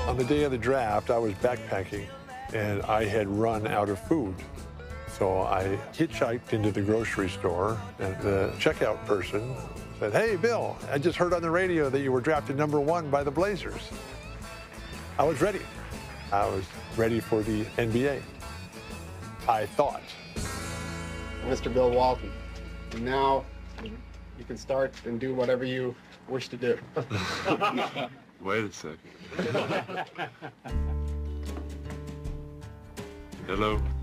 On the day of the draft, I was backpacking, and I had run out of food. So I hitchhiked into the grocery store, and the checkout person said, "Hey, Bill, I just heard on the radio that you were drafted #1 by the Blazers." I was ready. I was ready for the NBA. I thought. Mr. Bill Walton, and now you can start and do whatever you wish to do. Wait a second. Hello.